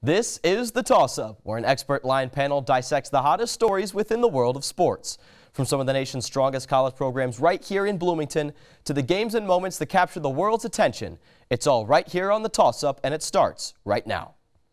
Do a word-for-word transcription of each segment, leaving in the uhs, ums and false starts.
This is The Toss-Up, where an expert line panel dissects the hottest stories within the world of sports. From some of the nation's strongest college programs right here in Bloomington to the games and moments that capture the world's attention, it's all right here on The Toss-Up, and it starts right now.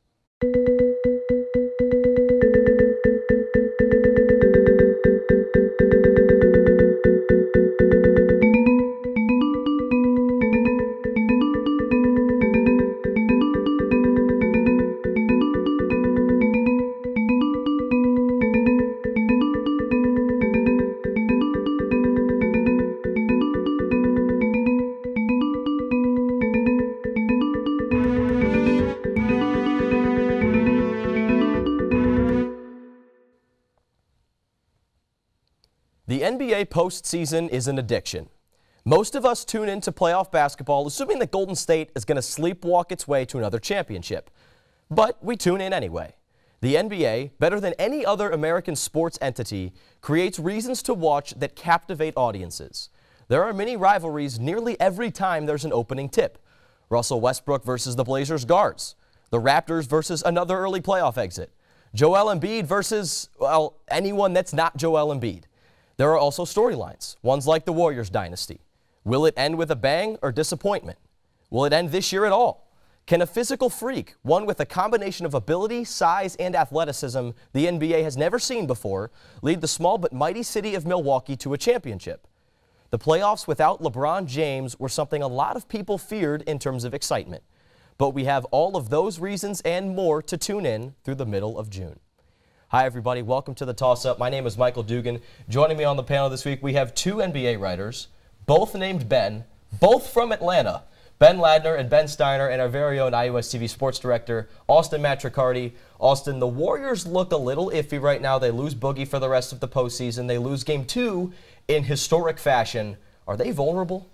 The N B A postseason is an addiction. Most of us tune into playoff basketball assuming that Golden State is going to sleepwalk its way to another championship. But we tune in anyway. The N B A, better than any other American sports entity, creates reasons to watch that captivate audiences. There are many rivalries nearly every time there's an opening tip. Russell Westbrook versus the Blazers guards. The Raptors versus another early playoff exit. Joel Embiid versus, well, anyone that's not Joel Embiid. There are also storylines, ones like the Warriors dynasty. Will it end with a bang or disappointment? Will it end this year at all? Can a physical freak, one with a combination of ability, size, and athleticism the N B A has never seen before, lead the small but mighty city of Milwaukee to a championship? The playoffs without LeBron James were something a lot of people feared in terms of excitement. But we have all of those reasons and more to tune in through the middle of June. Hi, everybody. Welcome to The Toss-Up. My name is Michael Dugan. Joining me on the panel this week, we have two N B A writers, both named Ben, both from Atlanta. Ben Ladner and Ben Steiner, and our very own I U S T V sports director, Auston Matricardi. Auston, the Warriors look a little iffy right now. They lose Boogie for the rest of the postseason. They lose game two in historic fashion. Are they vulnerable?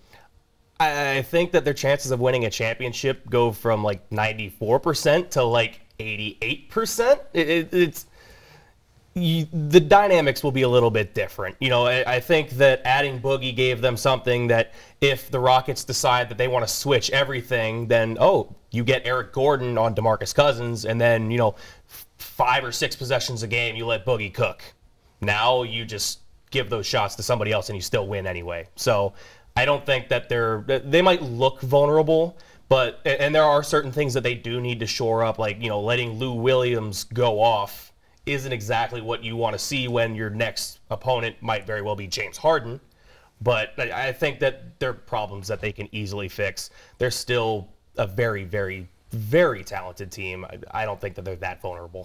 I think that their chances of winning a championship go from like ninety-four percent to like eighty-eight percent. It, it, it's You, the dynamics will be a little bit different. You know, I, I think that adding Boogie gave them something that if the Rockets decide that they want to switch everything, then, oh, you get Eric Gordon on DeMarcus Cousins, and then, you know, five or six possessions a game, you let Boogie cook. Now you just give those shots to somebody else and you still win anyway. So I don't think that they're, they might look vulnerable, but, and there are certain things that they do need to shore up, like, you know, letting Lou Williams go off isn't exactly what you want to see when your next opponent might very well be James Harden. But I think that they're problems that they can easily fix. They're still a very, very, very talented team. I don't think that they're that vulnerable.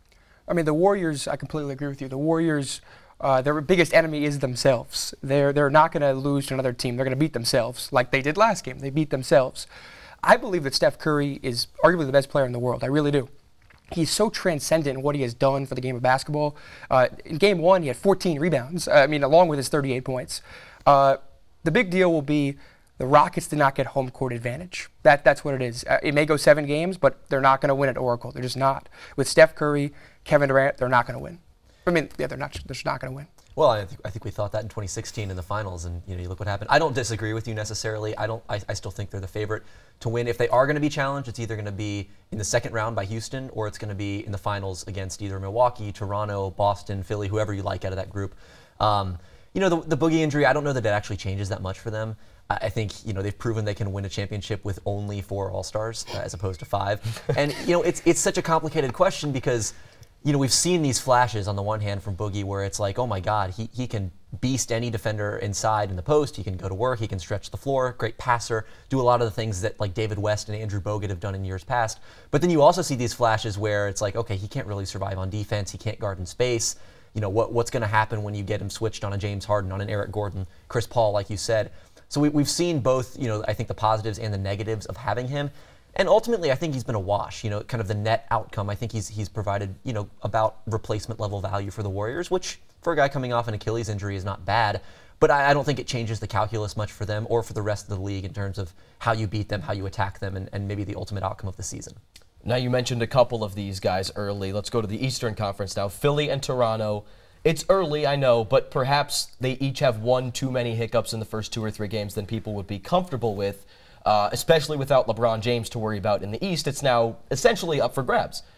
I mean, the Warriors, I completely agree with you. The Warriors, uh, their biggest enemy is themselves. They're, they're not going to lose to another team. They're going to beat themselves like they did last game. They beat themselves. I believe that Steph Curry is arguably the best player in the world. I really do. He's so transcendent in what he has done for the game of basketball. Uh, in game one, he had fourteen rebounds, uh, I mean, along with his thirty-eight points. Uh, the big deal will be the Rockets did not get home court advantage. That, that's what it is. Uh, it may go seven games, but they're not going to win at Oracle. They're just not. With Steph Curry, Kevin Durant, they're not going to win. I mean, yeah, they're not. They're just not going to win. Well, I think, I think we thought that in twenty sixteen in the finals, and you know, you look what happened. I don't disagree with you necessarily. I don't. I, I still think they're the favorite to win. If they are going to be challenged, it's either going to be in the second round by Houston, or it's going to be in the finals against either Milwaukee, Toronto, Boston, Philly, whoever you like out of that group. Um, you know, the, the Boogie injury, I don't know that that actually changes that much for them. I, I think you know they've proven they can win a championship with only four All-Stars uh, as opposed to five. And you know, it's it's such a complicated question because, you know, we've seen these flashes on the one hand from Boogie where it's like, oh my God, he, he can beast any defender inside in the post. He can go to work. He can stretch the floor. Great passer. Do a lot of the things that like David West and Andrew Bogut have done in years past. But then you also see these flashes where it's like, okay, he can't really survive on defense. He can't guard in space. You know, what, what's going to happen when you get him switched on a James Harden, on an Eric Gordon, Chris Paul, like you said. So we, we've seen both, you know, I think the positives and the negatives of having him. And ultimately, I think he's been a wash, you know, kind of the net outcome. I think he's he's provided, you know, about replacement level value for the Warriors, which for a guy coming off an Achilles injury is not bad. But I, I don't think it changes the calculus much for them or for the rest of the league in terms of how you beat them, how you attack them, and, and maybe the ultimate outcome of the season. Now, you mentioned a couple of these guys early. Let's go to the Eastern Conference now. Philly and Toronto. It's early, I know, but perhaps they each have one too many hiccups in the first two or three games than people would be comfortable with, uh, especially without LeBron James to worry about in the East. It's now essentially up for grabs.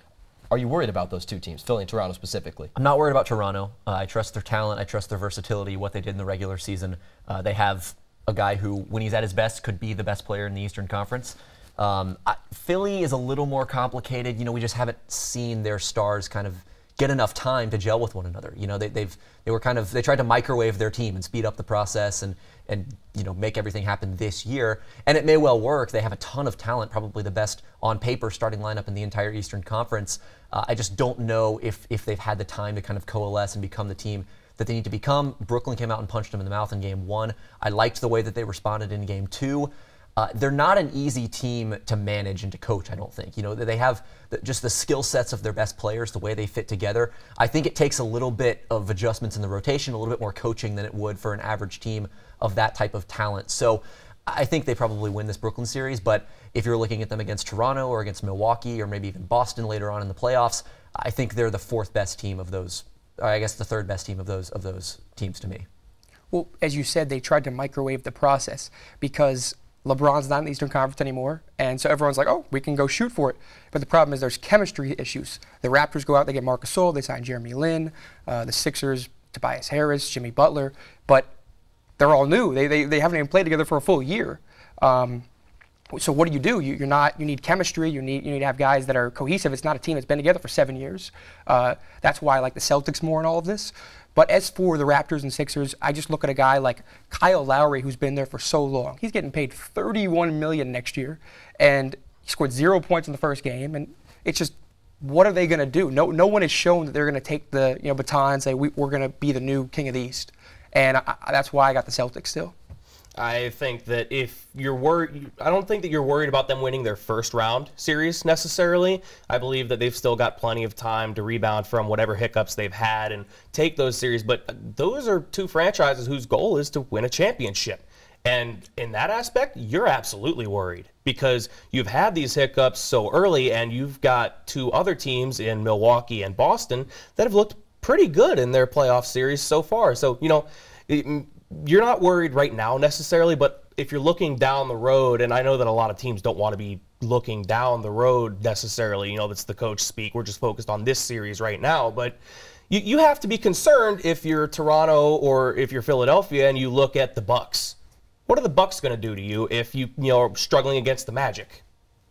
are you worried about those two teams, Philly and Toronto specifically? I'm not worried about Toronto. Uh, I trust their talent. I trust their versatility, what they did in the regular season. Uh, they have a guy who, when he's at his best, could be the best player in the Eastern Conference. Um, I, Philly is a little more complicated. You know, we just haven't seen their stars kind of get enough time to gel with one another. You know, they, they've they were kind of they tried to microwave their team and speed up the process and and you know make everything happen this year. And it may well work. They have a ton of talent, probably the best on paper starting lineup in the entire Eastern Conference. Uh, I just don't know if if they've had the time to kind of coalesce and become the team that they need to become. Brooklyn came out and punched them in the mouth in game one. I liked the way that they responded in game two. Uh, they're not an easy team to manage and to coach, I don't think. You know, they have the, just the skill sets of their best players, the way they fit together. I think it takes a little bit of adjustments in the rotation, a little bit more coaching than it would for an average team of that type of talent. So I think they probably win this Brooklyn series, but if you're looking at them against Toronto or against Milwaukee or maybe even Boston later on in the playoffs, I think they're the fourth best team of those, or I guess the third best team of those of those teams to me. Well, as you said, they tried to microwave the process because LeBron's not in the Eastern Conference anymore, and so everyone's like, oh, we can go shoot for it. But the problem is there's chemistry issues. The Raptors go out, they get Marc Gasol, they sign Jeremy Lin, uh, the Sixers, Tobias Harris, Jimmy Butler, but they're all new. They, they, they haven't even played together for a full year. Um, so what do you do? You, you're not, you need chemistry, you need, you need to have guys that are cohesive. It's not a team that's been together for seven years. Uh, that's why I like the Celtics more in all of this. But as for the Raptors and Sixers, I just look at a guy like Kyle Lowry, who's been there for so long. He's getting paid thirty-one million dollars next year, and he scored zero points in the first game. And it's just, what are they going to do? No, no one has shown that they're going to take the you know baton and say we, we're going to be the new king of the East. And I, that's why I got the Celtics still. I think that if you're worried, I don't think that you're worried about them winning their first round series necessarily. I believe that they've still got plenty of time to rebound from whatever hiccups they've had and take those series. But those are two franchises whose goal is to win a championship. And in that aspect, you're absolutely worried because you've had these hiccups so early, and you've got two other teams in Milwaukee and Boston that have looked pretty good in their playoff series so far. So, you know, it, you're not worried right now necessarily, but if you're looking down the road, and I know that a lot of teams don't want to be looking down the road necessarily, you know, that's the coach speak. We're just focused on this series right now, but you, you have to be concerned if you're Toronto or if you're Philadelphia and you look at the Bucks. What are the Bucks going to do to you if you, you know, are struggling against the Magic?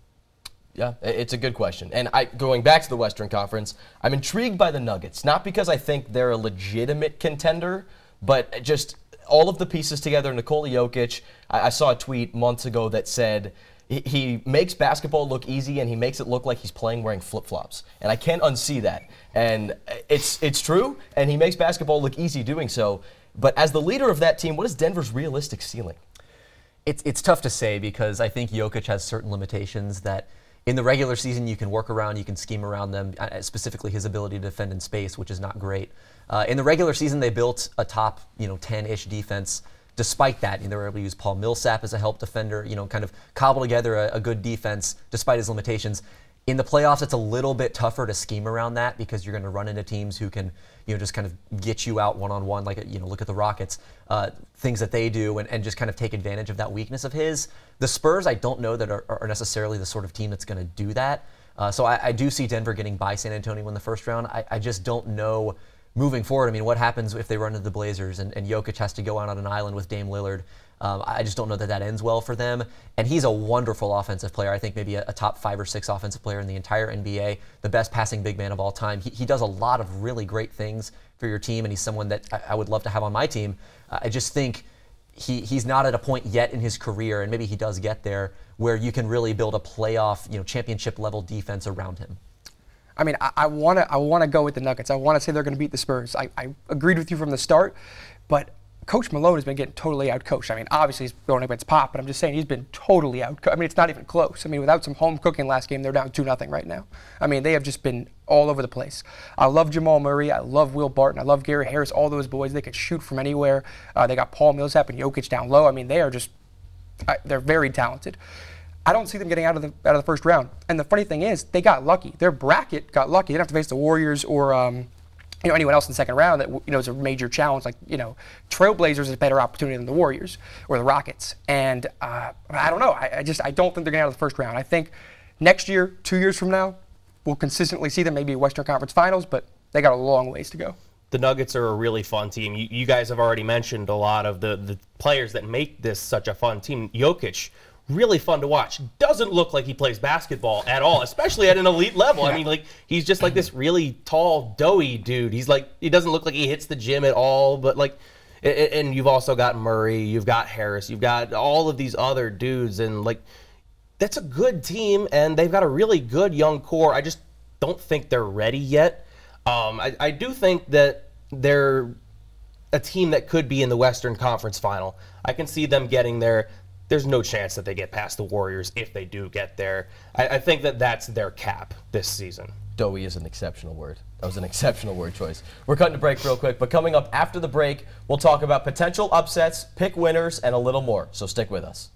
Yeah, it's a good question. And I, going back to the Western Conference, I'm intrigued by the Nuggets, not because I think they're a legitimate contender, but just all of the pieces together. Nikola Jokic, I, I saw a tweet months ago that said he, he makes basketball look easy and he makes it look like he's playing wearing flip-flops. And I can't unsee that. And it's it's true, and he makes basketball look easy doing so. But as the leader of that team, what is Denver's realistic ceiling? It's, it's tough to say because I think Jokic has certain limitations that in the regular season you can work around, you can scheme around them, specifically his ability to defend in space, which is not great. Uh, in the regular season, they built a top, you know, ten-ish defense. Despite that, you know, they were able to use Paul Millsap as a help defender, you know, kind of cobble together a, a good defense despite his limitations. In the playoffs, it's a little bit tougher to scheme around that because you're going to run into teams who can, you know, just kind of get you out one-on-one, like, you know, look at the Rockets, uh, things that they do, and, and just kind of take advantage of that weakness of his. The Spurs, I don't know that are, are necessarily the sort of team that's going to do that. Uh, so I, I do see Denver getting by San Antonio in the first round. I, I just don't know moving forward. I mean, what happens if they run into the Blazers and, and Jokic has to go out on an island with Dame Lillard? Um, I just don't know that that ends well for them. And he's a wonderful offensive player. I think maybe a, a top five or six offensive player in the entire N B A, the best passing big man of all time. He, he does a lot of really great things for your team, and he's someone that I, I would love to have on my team. Uh, I just think he, he's not at a point yet in his career, and maybe he does get there, where you can really build a playoff, you know, championship level defense around him. I mean, I want to I want to go with the Nuggets. I want to say they're going to beat the Spurs. I, I agreed with you from the start, but Coach Malone has been getting totally outcoached. I mean, obviously he's going against Pop, but I'm just saying he's been totally outcoached. I mean, it's not even close. I mean, without some home cooking last game, they're down two nothing right now. I mean, they have just been all over the place. I love Jamal Murray. I love Will Barton. I love Gary Harris. All those boys, they can shoot from anywhere. Uh, they got Paul Millsap and Jokic down low. I mean, they are just uh, they're very talented. I don't see them getting out of the out of the first round. And the funny thing is, they got lucky. Their bracket got lucky. They didn't have to face the Warriors or um, you know, anyone else in the second round that, you know, is a major challenge. Like, you know, Trailblazers is a better opportunity than the Warriors or the Rockets. And uh, I don't know. I, I just I don't think they're getting out of the first round. I think next year, two years from now, we'll consistently see them maybe Western Conference Finals, but they got a long ways to go. The Nuggets are a really fun team. You, you guys have already mentioned a lot of the, the players that make this such a fun team. Jokic, really fun to watch. Doesn't look like he plays basketball at all, especially at an elite level. I mean, like, he's just like this really tall, doughy dude. He's like, he doesn't look like he hits the gym at all, but like, and you've also got Murray, you've got Harris, you've got all of these other dudes, and like, that's a good team, and they've got a really good young core. I just don't think they're ready yet. Um, I, I do think that they're a team that could be in the Western Conference Final. I can see them getting there. There's no chance that they get past the Warriors if they do get there. I, I think that that's their cap this season. Doughy is an exceptional word. That was an exceptional word choice. We're cutting to break real quick, but coming up after the break, we'll talk about potential upsets, pick winners, and a little more. So stick with us.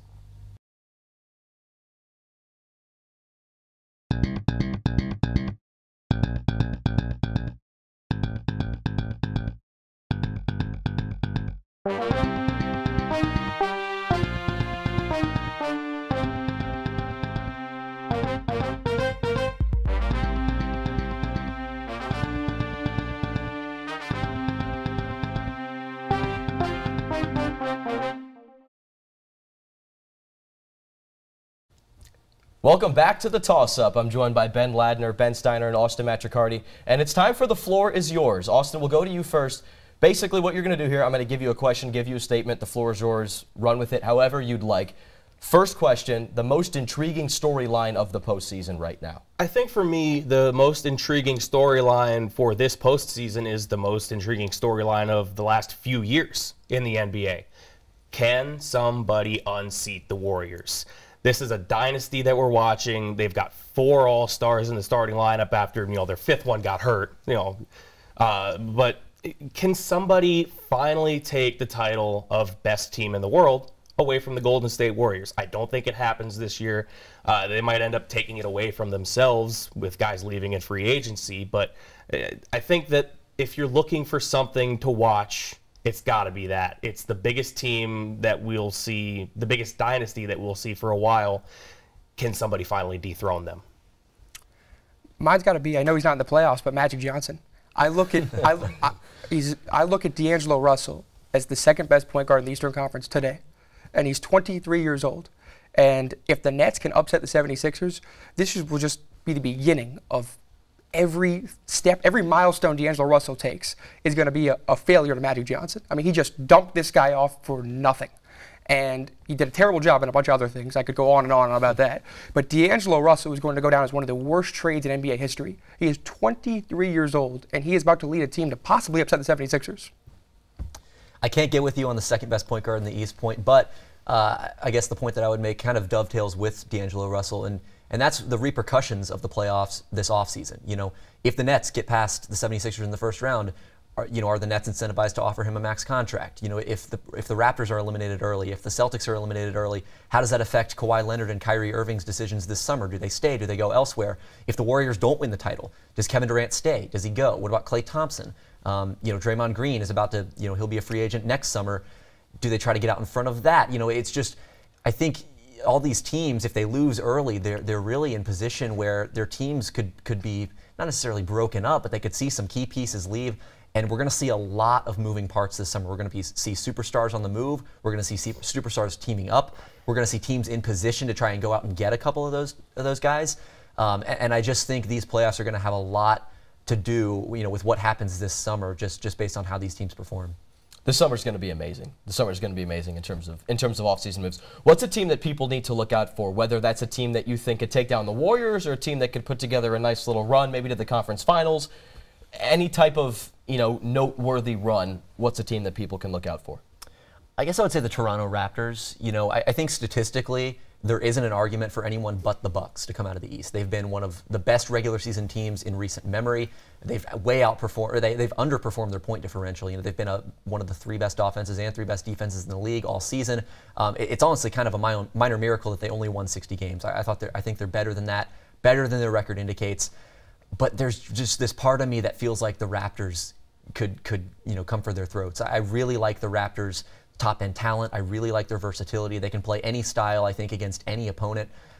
Welcome back to the Toss-Up. I'm joined by Ben Ladner, Ben Steiner, and Auston Matricardi. And it's time for The Floor is Yours. Auston, we'll go to you first. Basically, what you're going to do here, I'm going to give you a question, give you a statement. The floor is yours. Run with it however you'd like. First question, the most intriguing storyline of the postseason right now. I think for me, the most intriguing storyline for this postseason is the most intriguing storyline of the last few years in the N B A. Can somebody unseat the Warriors? This is a dynasty that we're watching. They've got four All-Stars in the starting lineup after, you know, their fifth one got hurt, you know. Uh, but can somebody finally take the title of best team in the world away from the Golden State Warriors? I don't think it happens this year. Uh, they might end up taking it away from themselves with guys leaving in free agency. But I think that if you're looking for something to watch, it's got to be that. It's the biggest team that we'll see, the biggest dynasty that we'll see for a while. Can somebody finally dethrone them? Mine's got to be, I know he's not in the playoffs, but Magic Johnson. I look at I, I, he's, I look at D'Angelo Russell as the second best point guard in the Eastern Conference today, and he's twenty-three years old. And if the Nets can upset the seventy-sixers, this is, will just be the beginning of every step, every milestone D'Angelo Russell takes is going to be a, a failure to Magic Johnson. I mean, he just dumped this guy off for nothing. And he did a terrible job in a bunch of other things. I could go on and on about that. But D'Angelo Russell is going to go down as one of the worst trades in N B A history. He is twenty-three years old, and he is about to lead a team to possibly upset the seventy-sixers. I can't get with you on the second best point guard in the East point, but uh, I guess the point that I would make kind of dovetails with D'Angelo Russell, and, and that's the repercussions of the playoffs this offseason. You know, if the Nets get past the seventy-sixers in the first round, Are, you know, are the Nets incentivized to offer him a max contract? You know, if the if the Raptors are eliminated early, if the Celtics are eliminated early, how does that affect Kawhi Leonard and Kyrie Irving's decisions this summer? Do they stay? Do they go elsewhere? If the Warriors don't win the title, does Kevin Durant stay? Does he go? What about Klay Thompson? Um, you know, Draymond Green is about to, you know, he'll be a free agent next summer. Do they try to get out in front of that? You know, it's just, I think all these teams, if they lose early, they're they're really in position where their teams could could be not necessarily broken up, but they could see some key pieces leave. And we're going to see a lot of moving parts this summer. We're going to see superstars on the move. We're going to see superstars teaming up. We're going to see teams in position to try and go out and get a couple of those of those guys. Um, and, and I just think these playoffs are going to have a lot to do, you know, with what happens this summer, just just based on how these teams perform. This summer's going to be amazing. The summer's going to be amazing in terms of in terms of offseason moves. What's a team that people need to look out for? Whether that's a team that you think could take down the Warriors, or a team that could put together a nice little run, maybe to the conference finals. Any type of, you know, noteworthy run, what's a team that people can look out for? I guess I would say the Toronto Raptors. You know, I, I think statistically there isn't an argument for anyone but the Bucks to come out of the East. They've been one of the best regular season teams in recent memory. They've way outperformed, or they, they've underperformed their point differential. You know, they've been a, one of the three best offenses and three best defenses in the league all season. Um, it, it's honestly kind of a minor, minor miracle that they only won sixty games. I, I thought they're, I think they're better than that, better than their record indicates. But there's just this part of me that feels like the Raptors could, could you know, come for their throats. I really like the Raptors' top-end talent. I really like their versatility. They can play any style, I think, against any opponent.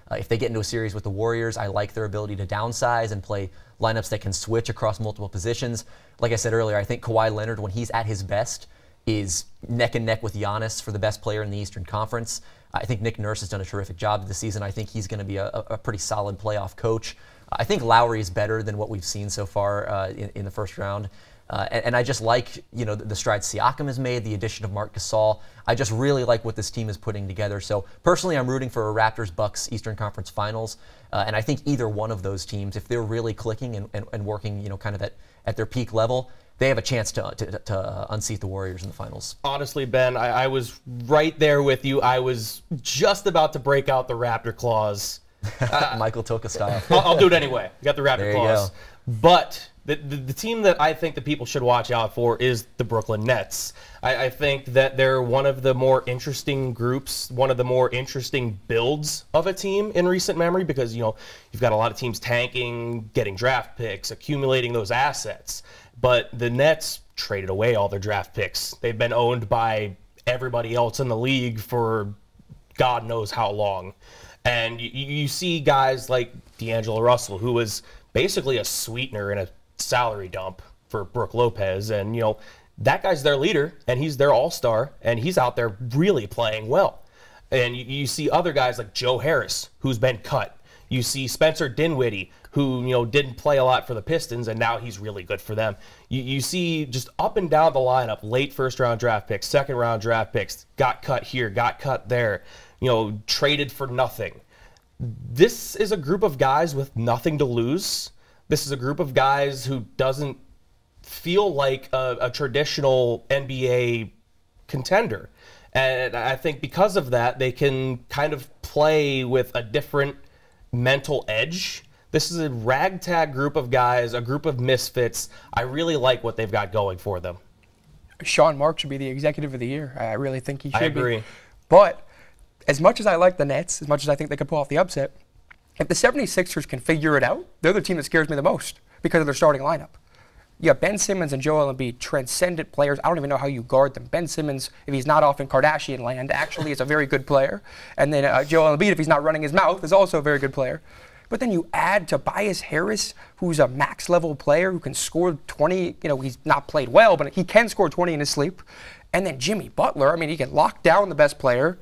Uh, if they get into a series with the Warriors, I like their ability to downsize and play lineups that can switch across multiple positions. Like I said earlier, I think Kawhi Leonard, when he's at his best, is neck and neck with Giannis for the best player in the Eastern Conference. I think Nick Nurse has done a terrific job this season. I think he's going to be a, a pretty solid playoff coach. I think Lowry is better than what we've seen so far uh, in, in the first round. Uh, and, and I just like, you know, the, the strides Siakam has made, the addition of Marc Gasol. I just really like what this team is putting together. So personally, I'm rooting for a Raptors-Bucks Eastern Conference Finals. Uh, and I think either one of those teams, if they're really clicking and, and, and working, you know, kind of at, at their peak level, they have a chance to, to, to uh, unseat the Warriors in the finals. Honestly, Ben, I, I was right there with you. I was just about to break out the Raptor clause. Uh, Michael Toka style. I'll, I'll do it anyway. You got the Raptor There you clause. go. But the, the, the team that I think that people should watch out for is the Brooklyn Nets. I, I think that they're one of the more interesting groups, one of the more interesting builds of a team in recent memory because, you know, you've got a lot of teams tanking, getting draft picks, accumulating those assets. But the Nets traded away all their draft picks. They've been owned by everybody else in the league for God knows how long. And you, you see guys like D'Angelo Russell, who was basically a sweetener in a salary dump for Brook Lopez. And, you know, that guy's their leader, and he's their all-star, and he's out there really playing well. And you, you see other guys like Joe Harris, who's been cut. You see Spencer Dinwiddie, who, you know, didn't play a lot for the Pistons, and now he's really good for them. You, you see just up and down the lineup, late first-round draft picks, second-round draft picks, got cut here, got cut there, you know, traded for nothing. This is a group of guys with nothing to lose. This is a group of guys who doesn't feel like a, a traditional N B A contender. And I think because of that, they can kind of play with a different mental edge. This is a ragtag group of guys, a group of misfits. I really like what they've got going for them. Sean Marks should be the executive of the year. I really think he should I agree. be. But as much as I like the Nets, as much as I think they could pull off the upset, if the seventy-sixers can figure it out, they're the team that scares me the most because of their starting lineup. You got Ben Simmons and Joel Embiid, transcendent players. I don't even know how you guard them. Ben Simmons, if he's not off in Kardashian land, actually is a very good player. And then uh, Joel Embiid, if he's not running his mouth, is also a very good player. But then you add Tobias Harris, who's a max-level player who can score twenty. You know, he's not played well, but he can score twenty in his sleep. And then Jimmy Butler, I mean, he can lock down the best player,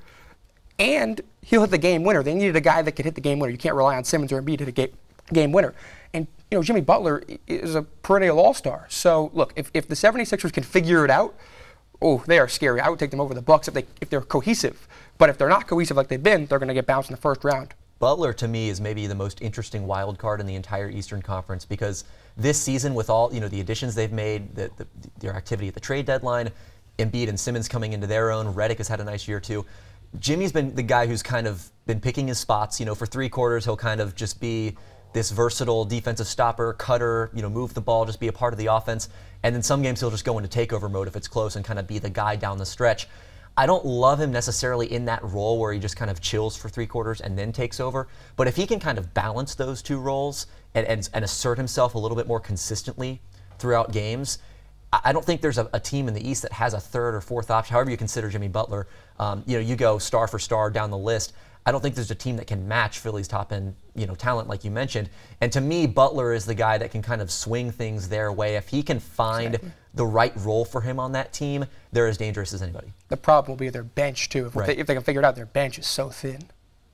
and he'll hit the game winner. They needed a guy that could hit the game winner. You can't rely on Simmons or Embiid to hit a game, game winner. And, you know, Jimmy Butler is a perennial all-star. So, look, if, if the seventy-sixers can figure it out, oh, they are scary. I would take them over the Bucks if, they, if they're cohesive. But if they're not cohesive like they've been, they're going to get bounced in the first round. Butler, to me, is maybe the most interesting wild card in the entire Eastern Conference because this season, with all, you know, the additions they've made, the, the, their activity at the trade deadline, Embiid and Simmons coming into their own, Redick has had a nice year too. Jimmy's been the guy who's kind of been picking his spots. You know, for three quarters, he'll kind of just be this versatile defensive stopper, cutter, you know, move the ball, just be a part of the offense. And then some games he'll just go into takeover mode if it's close and kind of be the guy down the stretch. I don't love him necessarily in that role where he just kind of chills for three quarters and then takes over. But if he can kind of balance those two roles and, and, and assert himself a little bit more consistently throughout games, I don't think there's a, a team in the East that has a third or fourth option, however you consider Jimmy Butler. Um, you know, you go star for star down the list. I don't think there's a team that can match Philly's top end, you know, talent like you mentioned. And to me, Butler is the guy that can kind of swing things their way. If he can find exactly. the right role for him on that team, they're as dangerous as anybody. The problem will be their bench too. If, right. they, if they can figure it out, their bench is so thin.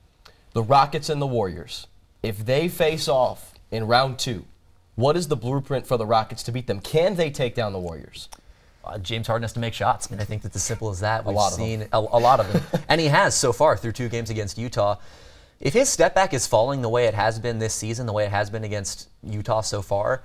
The Rockets and the Warriors, if they face off in round two, what is the blueprint for the Rockets to beat them? Can they take down the Warriors? Uh, James Harden has to make shots. I mean, I think that's as simple as that. We've a lot seen of them. A, a lot of them. And he has so far through two games against Utah. If his step back is falling the way it has been this season, the way it has been against Utah so far,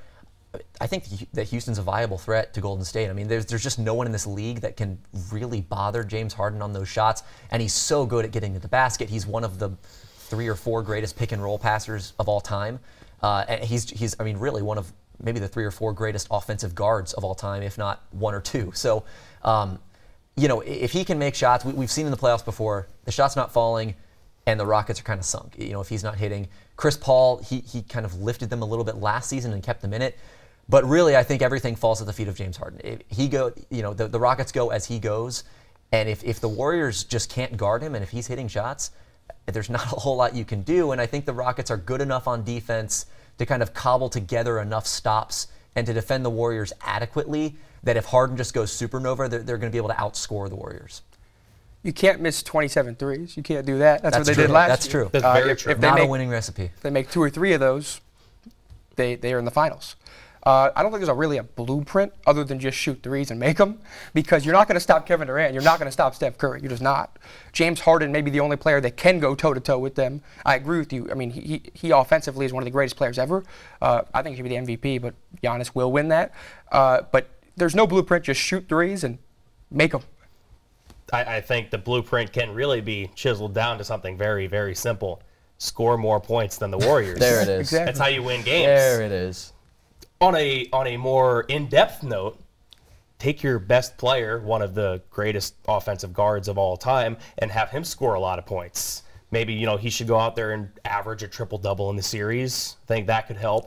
I think that Houston's a viable threat to Golden State. I mean, there's, there's just no one in this league that can really bother James Harden on those shots. And he's so good at getting to the basket. He's one of the three or four greatest pick and roll passers of all time. Uh, and he's, he's, I mean, really one of maybe the three or four greatest offensive guards of all time, if not one or two. So, um, you know, if he can make shots, we, we've seen in the playoffs before, the shot's not falling and the Rockets are kind of sunk. You know, if he's not hitting. Chris Paul, he, he kind of lifted them a little bit last season and kept them in it. But really, I think everything falls at the feet of James Harden. If he go, you know, the, the Rockets go as he goes. And if, if the Warriors just can't guard him and if he's hitting shots, there's not a whole lot you can do. And I think the Rockets are good enough on defense to kind of cobble together enough stops and to defend the Warriors adequately that if Harden just goes supernova, they're, they're going to be able to outscore the Warriors. You can't miss twenty-seven threes. You can't do that. That's, That's what they true. did last That's year. true. That's Uh, very if, true. If they Not make, a winning recipe. If they make two or three of those, they, they are in the finals. Uh, I don't think there's a really a blueprint other than just shoot threes and make them, because you're not going to stop Kevin Durant. You're not going to stop Steph Curry. You're just not. James Harden may be the only player that can go toe-to-toe with them. I agree with you. I mean, he, he offensively is one of the greatest players ever. Uh, I think he should be the M V P, but Giannis will win that. Uh, but there's no blueprint. Just shoot threes and make them. I, I think the blueprint can really be chiseled down to something very, very simple. Score more points than the Warriors. There it is. Exactly. That's how you win games. There it is. On a on a more in-depth note, take your best player, one of the greatest offensive guards of all time, and have him score a lot of points. Maybe, you know, he should go out there and average a triple-double in the series. I think that could help.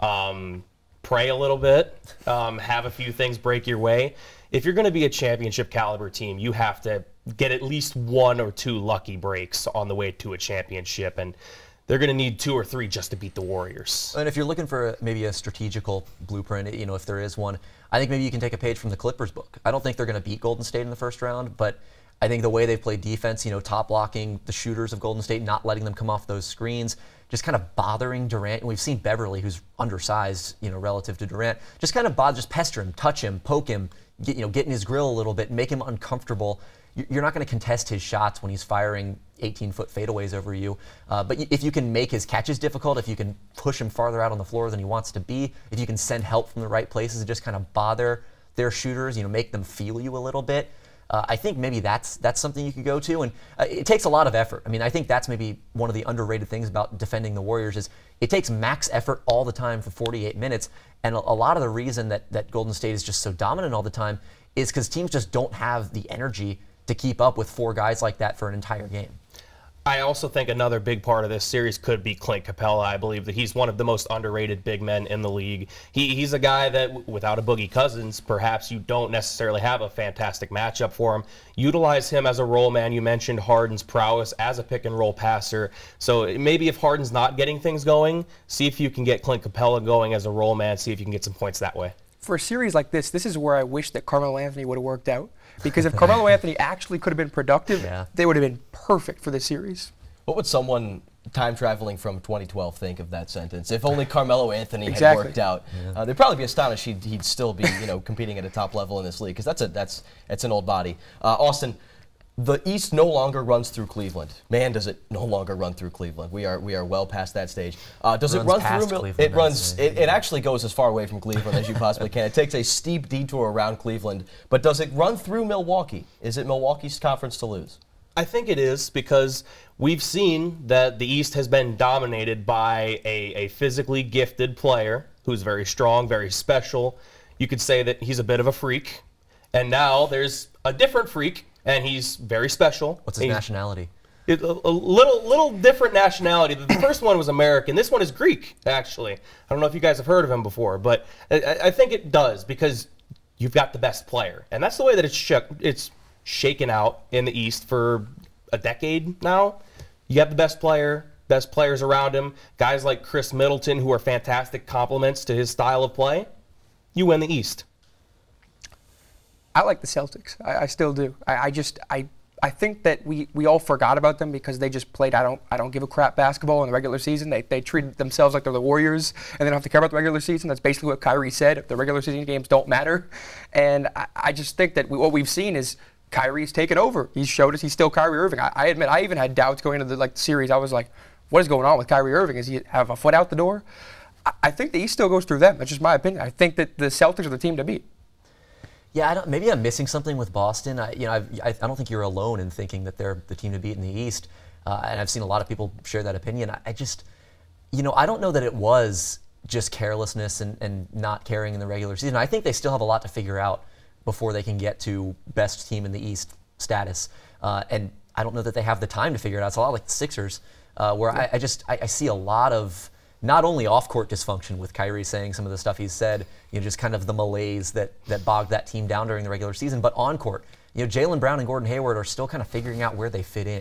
Um, pray a little bit. Um, have a few things break your way. If you're going to be a championship caliber team, you have to get at least one or two lucky breaks on the way to a championship, and they're going to need two or three just to beat the Warriors. And if you're looking for maybe a strategical blueprint, you know, if there is one, I think maybe you can take a page from the Clippers book. I don't think they're going to beat Golden State in the first round, but I think the way they've played defense, you know, top blocking the shooters of Golden State, not letting them come off those screens, just kind of bothering Durant. And we've seen Beverly, who's undersized, you know, relative to Durant, just kind of bother, just pester him, touch him, poke him, get, you know, get in his grill a little bit, make him uncomfortable. You're not going to contest his shots when he's firing eighteen-foot fadeaways over you. Uh, but if you can make his catches difficult, if you can push him farther out on the floor than he wants to be, if you can send help from the right places and just kind of bother their shooters, you know, make them feel you a little bit, uh, I think maybe that's that's something you could go to. And uh, it takes a lot of effort. I mean, I think that's maybe one of the underrated things about defending the Warriors is it takes max effort all the time for forty-eight minutes. And a, a lot of the reason that, that Golden State is just so dominant all the time is because teams just don't have the energy to keep up with four guys like that for an entire game. I also think another big part of this series could be Clint Capella. I believe that he's one of the most underrated big men in the league. He, he's a guy that, without a Boogie Cousins, perhaps you don't necessarily have a fantastic matchup for him. Utilize him as a roll man. You mentioned Harden's prowess as a pick-and-roll passer. So maybe if Harden's not getting things going, see if you can get Clint Capella going as a roll man, see if you can get some points that way. For a series like this, this is where I wish that Carmelo Anthony would have worked out. Because if Carmelo Anthony actually could have been productive, yeah. they would have been perfect for this series. What would someone time traveling from twenty twelve think of that sentence? If only Carmelo Anthony Exactly. had worked out, Yeah. uh, they'd probably be astonished he'd, he'd still be, you know, competing at a top level in this league, because that's a that's it's an old body. Uh, Austin, the East no longer runs through Cleveland. Man, does it no longer run through Cleveland. We are we are well past that stage. Uh, does it, Runs run past through? Cleveland, It runs. I'd say. It, it actually goes as far away from Cleveland as you possibly can. It takes a steep detour around Cleveland. But does it run through Milwaukee? Is it Milwaukee's conference to lose? I think it is, because we've seen that the East has been dominated by a, a physically gifted player who's very strong, very special. You could say that he's a bit of a freak. And now there's a different freak, and he's very special. What's his He's- nationality? It, a, a little little different nationality. The first one was American. This one is Greek, actually. I don't know if you guys have heard of him before, but I, I think it does, because you've got the best player. And that's the way that it's shook, it's shaken out in the East for a decade now. You have the best player, best players around him, guys like Chris Middleton, who are fantastic complements to his style of play. You win the East. I like the Celtics. I, I still do. I, I just I I think that we, we all forgot about them because they just played I don't I don't give a crap basketball in the regular season. They they treated themselves like they're the Warriors and they don't have to care about the regular season. That's basically what Kyrie said. If the regular season games don't matter, and I, I just think that we, what we've seen is Kyrie's taken over. He's showed us he's still Kyrie Irving. I, I admit I even had doubts going into the like the series. I was like, what is going on with Kyrie Irving? Is he have a foot out the door? I, I think the East still goes through them. That's just my opinion. I think that the Celtics are the team to beat. Yeah, I don't, maybe I'm missing something with Boston. I, you know, I've, I, I don't think you're alone in thinking that they're the team to beat in the East, uh, and I've seen a lot of people share that opinion. I, I just, you know, I don't know that it was just carelessness and, and not caring in the regular season. I think they still have a lot to figure out before they can get to best team in the East status, uh, and I don't know that they have the time to figure it out. It's a lot like the Sixers, uh, where I, I just I, I see a lot of not only off-court dysfunction with Kyrie saying some of the stuff he's said, you know, just kind of the malaise that, that bogged that team down during the regular season, but on-court, you know, Jaylen Brown and Gordon Hayward are still kind of figuring out where they fit in.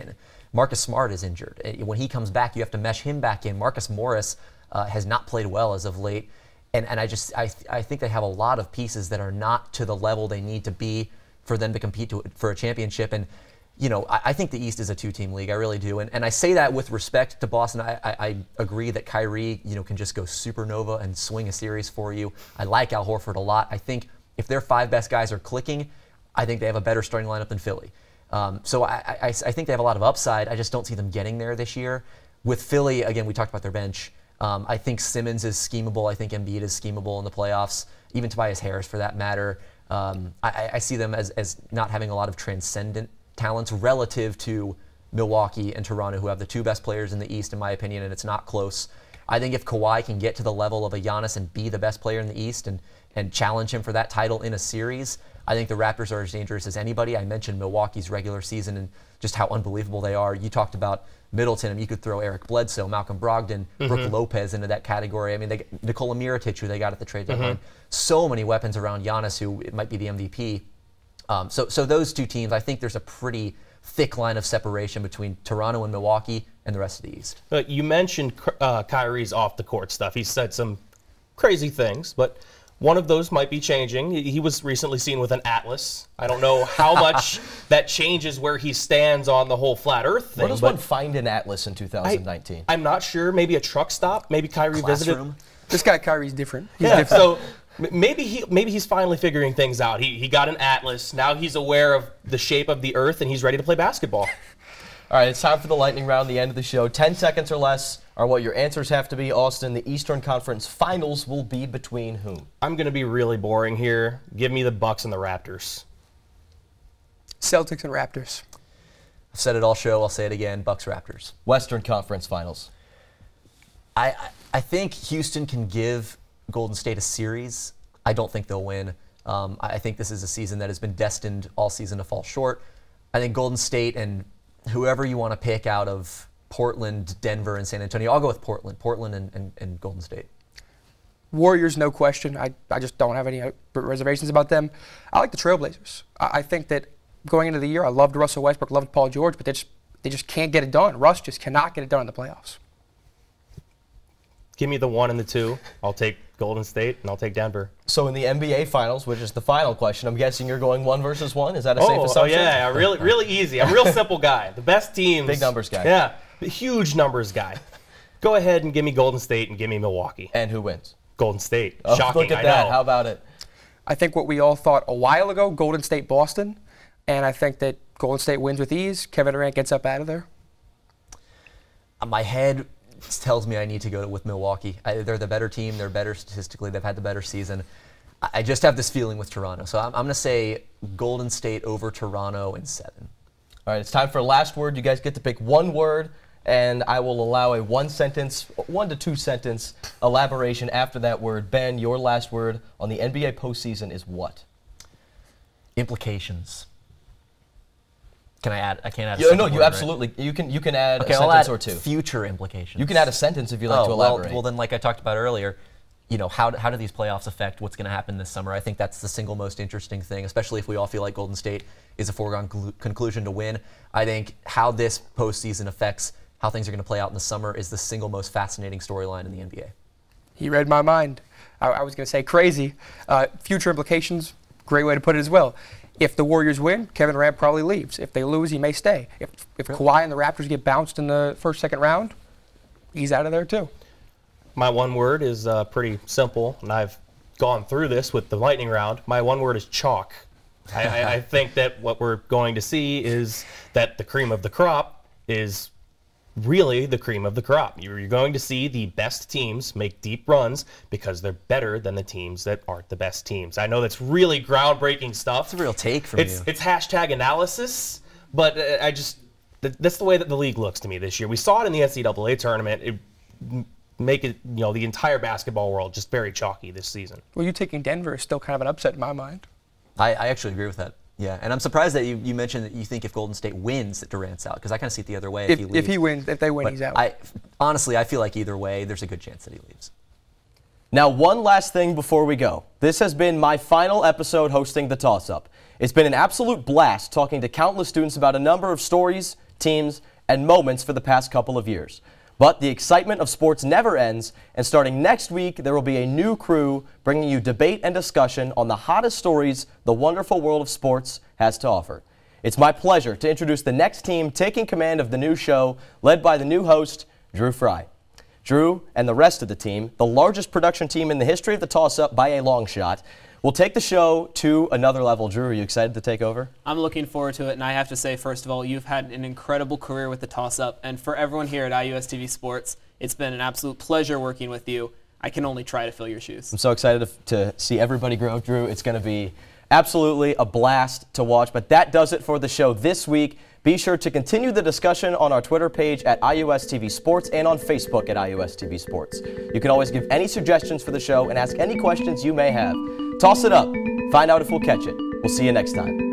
Marcus Smart is injured. When he comes back, you have to mesh him back in. Marcus Morris uh, has not played well as of late. And, and I just I, th- I think they have a lot of pieces that are not to the level they need to be for them to compete to, for a championship. And, you know, I, I think the East is a two-team league. I really do. And, and I say that with respect to Boston. I, I, I agree that Kyrie, you know, can just go supernova and swing a series for you. I like Al Horford a lot. I think if their five best guys are clicking, I think they have a better starting lineup than Philly. Um, so I, I, I think they have a lot of upside. I just don't see them getting there this year. With Philly, again, we talked about their bench. Um, I think Simmons is schemable. I think Embiid is schemable in the playoffs. Even Tobias Harris, for that matter. Um, I, I see them as, as not having a lot of transcendent talents relative to Milwaukee and Toronto, who have the two best players in the East, in my opinion, and it's not close. I think if Kawhi can get to the level of a Giannis and be the best player in the East and, and challenge him for that title in a series, I think the Raptors are as dangerous as anybody. I mentioned Milwaukee's regular season and just how unbelievable they are. You talked about Middleton, and you could throw Eric Bledsoe, Malcolm Brogdon, mm-hmm. Brook Lopez into that category. I mean, they, Nikola Mirotic, who they got at the trade deadline. Mm-hmm. So many weapons around Giannis, who it might be the M V P. Um, so, so those two teams, I think there's a pretty thick line of separation between Toronto and Milwaukee and the rest of the East. Uh, you mentioned uh, Kyrie's off-the-court stuff. He said some crazy things, but one of those might be changing. He was recently seen with an atlas. I don't know how much that changes where he stands on the whole flat Earth thing. Where does one find an atlas in two thousand nineteen? I, I'm not sure. Maybe a truck stop. Maybe Kyrie visited. This guy Kyrie's different. He's yeah. different. So maybe he maybe he's finally figuring things out. He he got an atlas. Now he's aware of the shape of the Earth and he's ready to play basketball. All right, it's time for the lightning round, the end of the show. Ten seconds or less are what your answers have to be. Austin, the Eastern Conference Finals will be between whom? I'm going to be really boring here. Give me the Bucks and the Raptors. Celtics and Raptors. I've said it all show. I'll say it again. Bucks, Raptors. Western Conference Finals. I, I, I think Houston can give Golden State a series. I don't think they'll win. Um, I think this is a season that has been destined all season to fall short. I think Golden State and whoever you want to pick out of Portland, Denver, and San Antonio. I'll go with Portland. Portland and, and, and Golden State. Warriors, no question. I, I just don't have any reservations about them. I like the Trailblazers. I, I think that going into the year, I loved Russell Westbrook, loved Paul George, but they just, they just can't get it done. Russ just cannot get it done in the playoffs. Give me the one and the two. I'll take Golden State, and I'll take Denver. So in the N B A Finals, which is the final question, I'm guessing you're going one versus one? Is that a oh, safe assumption? Oh, yeah, really, really easy. I'm a real simple guy. The best teams. Big numbers guy. Yeah, the huge numbers guy. Go ahead and give me Golden State and give me Milwaukee. And who wins? Golden State. Oh, Shocking, look at I that. know. How about it? I think what we all thought a while ago, Golden State, Boston, and I think that Golden State wins with ease. Kevin Durant gets up out of there. My head tells me I need to go with Milwaukee. I, they're the better team. They're better statistically. They've had the better season. I, I just have this feeling with Toronto. So I'm, I'm going to say Golden State over Toronto in seven. All right, it's time for a last word. You guys get to pick one word, and I will allow a one-sentence, one to two-sentence elaboration after that word. Ben, your last word on the N B A postseason is what? Implications. Can I add? I can't add. A Yeah, second no, word, you right? absolutely. You can you can add Okay, a I'll sentence add or two. Future implications. You can add a sentence if you'd like oh, to well, elaborate. well, then, like I talked about earlier, you know, how how do these playoffs affect what's going to happen this summer? I think that's the single most interesting thing, especially if we all feel like Golden State is a foregone clu- conclusion to win. I think how this postseason affects how things are going to play out in the summer is the single most fascinating storyline in the N B A. He read my mind. I, I was going to say crazy. Uh, future implications, great way to put it as well. If the Warriors win, Kevin Durant probably leaves. If they lose, he may stay. If if Kawhi and the Raptors get bounced in the first, second round, he's out of there too. My one word is uh, pretty simple, and I've gone through this with the lightning round. My one word is chalk. I, I, I think that what we're going to see is that the cream of the crop is really the cream of the crop. You're, you're going to see the best teams make deep runs because they're better than the teams that aren't the best teams. I know that's really groundbreaking stuff. It's a real take from it's, you. It's hashtag analysis, but uh, I just th- that's the way that the league looks to me this year. We saw it in the N C double A tournament. It m- make it, you know, the entire basketball world just very chalky this season. Well, you taking Denver is still kind of an upset in my mind. I, I actually agree with that. Yeah, and I'm surprised that you, you mentioned that you think if Golden State wins that Durant's out, because I kind of see it the other way if, If, he leaves. if he wins, if they win, But he's out. I, honestly, I feel like either way, there's a good chance that he leaves. Now, one last thing before we go. This has been my final episode hosting the Toss-Up. It's been an absolute blast talking to countless students about a number of stories, teams, and moments for the past couple of years. But the excitement of sports never ends, and starting next week, there will be a new crew bringing you debate and discussion on the hottest stories the wonderful world of sports has to offer. It's my pleasure to introduce the next team taking command of the new show, led by the new host, Drew Fry. Drew and the rest of the team, the largest production team in the history of the toss-up by a long shot, will take the show to another level. Drew, are you excited to take over? I'm looking forward to it, and I have to say, first of all, you've had an incredible career with the toss-up, and for everyone here at I U S T V Sports, it's been an absolute pleasure working with you. I can only try to fill your shoes. I'm so excited to, to see everybody grow, Drew. It's going to be absolutely a blast to watch, but that does it for the show this week. Be sure to continue the discussion on our Twitter page at I U S T V Sports and on Facebook at I U S T V Sports. You can always give any suggestions for the show and ask any questions you may have. Toss it up. Find out if we'll catch it. We'll see you next time.